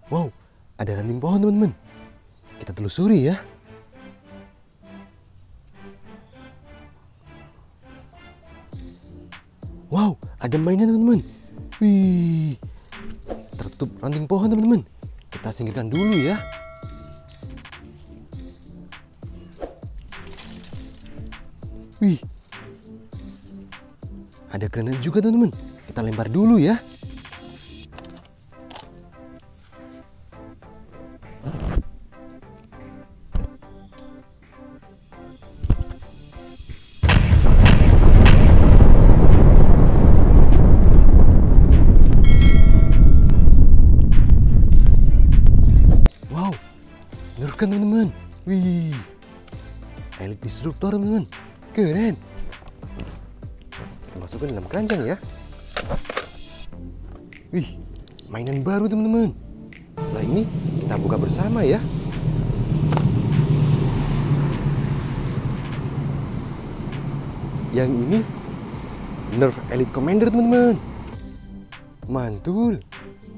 Wow, ada ranting pohon teman-teman. Kita telusuri ya. Wow, ada mainan teman-teman. Wih, tertutup ranting pohon teman-teman. Kita singkirkan dulu ya. Wih, ada granat juga teman-teman. Kita lempar dulu ya. Wow, meneruskan teman-teman. Wih, elite disruptor teman-teman. Keren. Masukkan dalam keranjang ya. Wih, mainan baru teman-teman. Setelah ini kita buka bersama ya. Yang ini Nerf Elite Commander teman-teman. Mantul.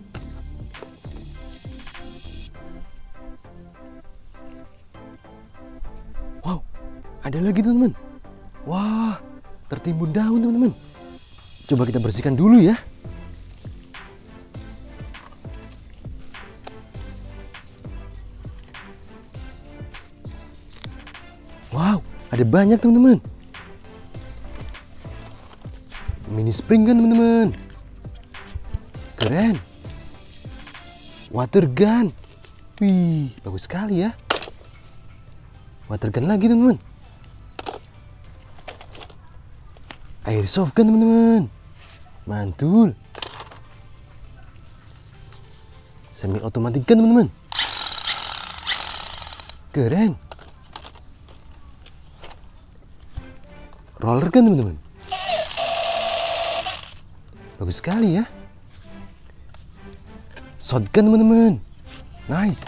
Wow, ada lagi teman-teman. Wah, tertimbun daun teman-teman. Coba kita bersihkan dulu ya. Wow, ada banyak teman-teman. Mini spring gun teman-teman. Keren. Water gun. Wih, bagus sekali ya. Water gun lagi teman-teman. Airsoft gun teman-teman. Mantul. Semi otomatis gun teman-teman. Keren. Roller gun teman-teman. Bagus sekali ya. Shotgun teman-teman. Nice.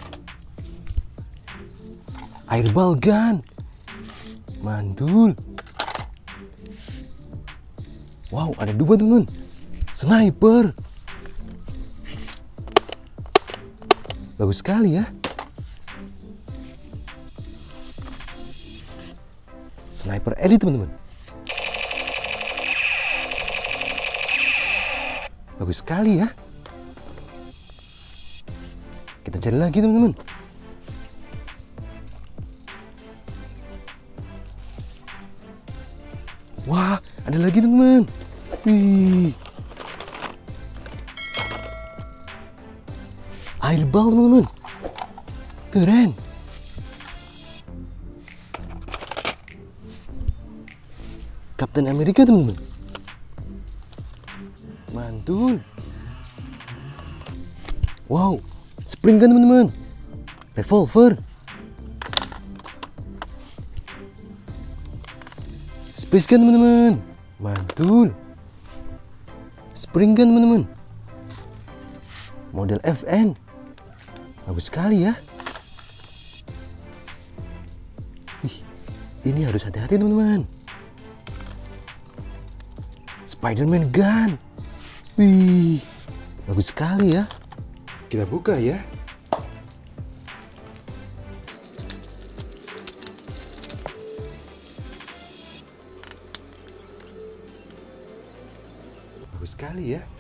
Airball gun. Mantul. Wow, ada dua teman-teman. Sniper. Bagus sekali ya. Sniper elite teman-teman. Bagus sekali ya. Kita cari lagi teman-teman. Wah, ada lagi teman-teman. Wih. Airball teman-teman. Keren. Captain America teman-teman. Mantul. Wow, spring gun teman-teman. Revolver. Space gun teman-teman. Mantul. Spring gun teman-teman. Model FN. Bagus sekali ya. Wih, ini harus hati-hati teman-teman. Spider-Man gun. Wih, bagus sekali ya. Kita buka ya. Bagus sekali ya.